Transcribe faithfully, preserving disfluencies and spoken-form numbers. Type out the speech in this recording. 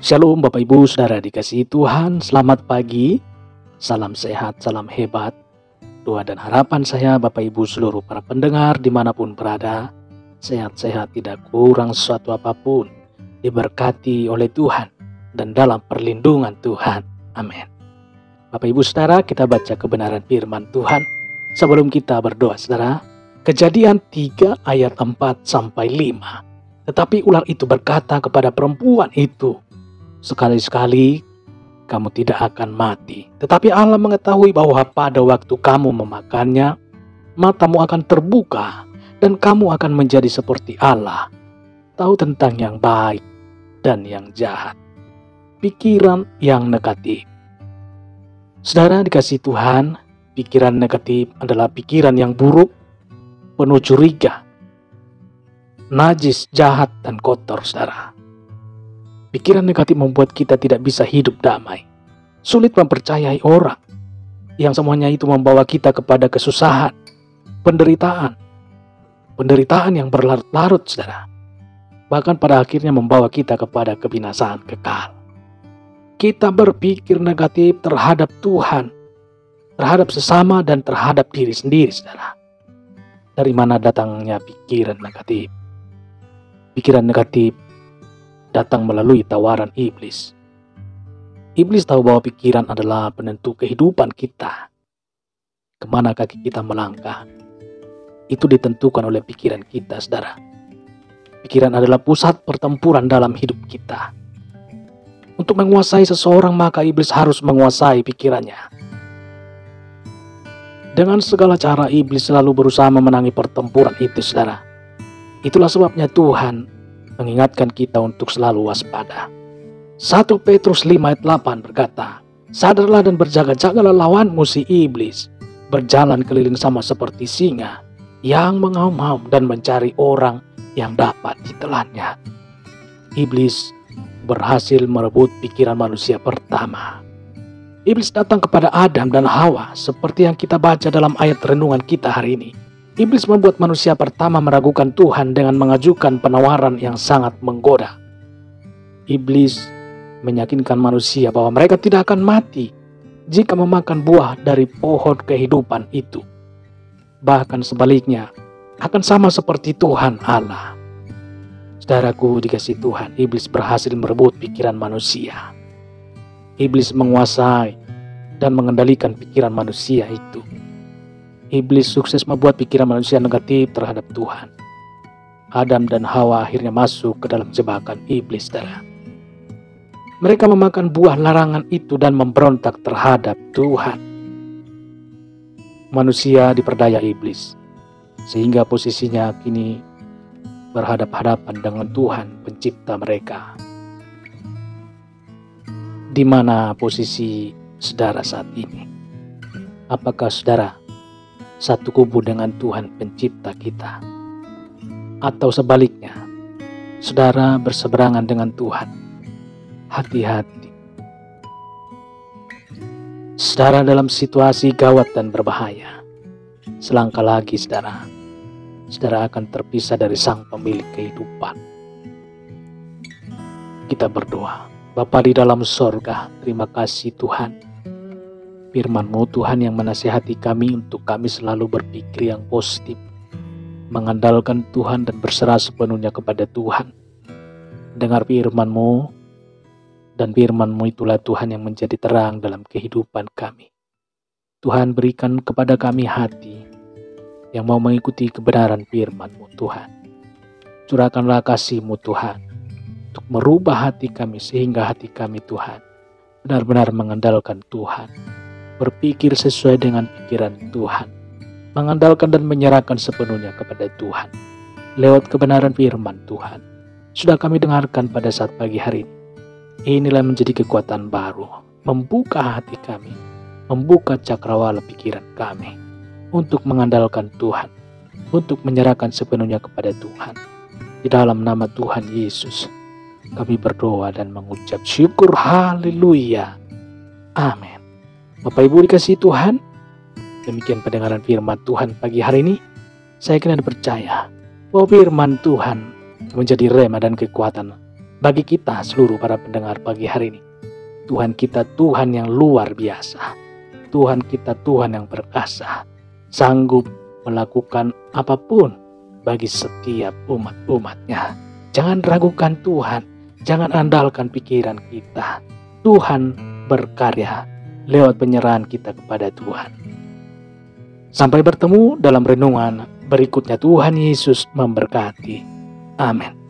Shalom Bapak Ibu Saudara dikasihi Tuhan, selamat pagi, salam sehat, salam hebat. Doa dan harapan saya Bapak Ibu seluruh para pendengar dimanapun berada, sehat-sehat tidak kurang sesuatu apapun, diberkati oleh Tuhan dan dalam perlindungan Tuhan. Amin. Bapak Ibu Saudara, kita baca kebenaran firman Tuhan. Sebelum kita berdoa Saudara, Kejadian tiga ayat empat sampai lima. Tetapi ular itu berkata kepada perempuan itu, sekali-sekali kamu tidak akan mati. Tetapi Allah mengetahui bahwa pada waktu kamu memakannya, matamu akan terbuka dan kamu akan menjadi seperti Allah, tahu tentang yang baik dan yang jahat. Pikiran yang negatif. Saudara dikasihi Tuhan, pikiran negatif adalah pikiran yang buruk, penuh curiga, najis, jahat, dan kotor, saudara. Pikiran negatif membuat kita tidak bisa hidup damai. Sulit mempercayai orang yang semuanya itu membawa kita kepada kesusahan, penderitaan. Penderitaan yang berlarut-larut, saudara. Bahkan pada akhirnya membawa kita kepada kebinasaan kekal. Kita berpikir negatif terhadap Tuhan, terhadap sesama, dan terhadap diri sendiri, saudara. Dari mana datangnya pikiran negatif? Pikiran negatif datang melalui tawaran iblis. Iblis tahu bahwa pikiran adalah penentu kehidupan kita. Kemana kaki kita melangkah, itu ditentukan oleh pikiran kita, saudara. Pikiran adalah pusat pertempuran dalam hidup kita. Untuk menguasai seseorang, maka iblis harus menguasai pikirannya. Dengan segala cara, iblis selalu berusaha memenangi pertempuran itu, saudara. Itulah sebabnya Tuhan mengingatkan kita untuk selalu waspada. satu Petrus lima ayat delapan berkata, sadarlah dan berjaga-jagalah lawanmu si iblis, berjalan keliling sama seperti singa, yang mengaum-ngaum dan mencari orang yang dapat ditelannya. Iblis berhasil merebut pikiran manusia pertama. Iblis datang kepada Adam dan Hawa seperti yang kita baca dalam ayat renungan kita hari ini. Iblis membuat manusia pertama meragukan Tuhan dengan mengajukan penawaran yang sangat menggoda. Iblis meyakinkan manusia bahwa mereka tidak akan mati jika memakan buah dari pohon kehidupan itu. Bahkan sebaliknya, akan sama seperti Tuhan Allah. Saudaraku dikasihi Tuhan, iblis berhasil merebut pikiran manusia. Iblis menguasai dan mengendalikan pikiran manusia itu. Iblis sukses membuat pikiran manusia negatif terhadap Tuhan. Adam dan Hawa akhirnya masuk ke dalam jebakan iblis, saudara. Mereka memakan buah larangan itu dan memberontak terhadap Tuhan. Manusia diperdaya iblis, sehingga posisinya kini berhadap-hadapan dengan Tuhan pencipta mereka. Di mana posisi saudara saat ini? Apakah saudara satu kubu dengan Tuhan pencipta kita? Atau sebaliknya, saudara berseberangan dengan Tuhan? Hati-hati. Saudara dalam situasi gawat dan berbahaya. Selangkah lagi saudara, saudara akan terpisah dari sang pemilik kehidupan. Kita berdoa. Bapa di dalam sorga, terima kasih Tuhan. Firman-Mu Tuhan yang menasihati kami untuk kami selalu berpikir yang positif, mengandalkan Tuhan dan berserah sepenuhnya kepada Tuhan. Dengar firman-Mu, dan firman-Mu itulah Tuhan yang menjadi terang dalam kehidupan kami. Tuhan berikan kepada kami hati yang mau mengikuti kebenaran firman-Mu Tuhan. Curahkanlah kasih-Mu Tuhan, untuk merubah hati kami sehingga hati kami Tuhan benar-benar mengandalkan Tuhan, berpikir sesuai dengan pikiran Tuhan, mengandalkan dan menyerahkan sepenuhnya kepada Tuhan. Lewat kebenaran firman Tuhan sudah kami dengarkan pada saat pagi hari ini. Inilah menjadi kekuatan baru, membuka hati kami, membuka cakrawala pikiran kami untuk mengandalkan Tuhan, untuk menyerahkan sepenuhnya kepada Tuhan. Di dalam nama Tuhan Yesus kami berdoa dan mengucap syukur, haleluya, amin. Bapak Ibu dikasihi Tuhan, demikian pendengaran firman Tuhan pagi hari ini. Saya kena percaya bahwa firman Tuhan menjadi rema dan kekuatan bagi kita seluruh para pendengar pagi hari ini. Tuhan kita Tuhan yang luar biasa. Tuhan kita Tuhan yang perkasa, sanggup melakukan apapun bagi setiap umat-umatnya. Jangan ragukan Tuhan, jangan andalkan pikiran kita. Tuhan berkarya lewat penyerahan kita kepada Tuhan. Sampai bertemu dalam renungan berikutnya. Tuhan Yesus memberkati. Amin.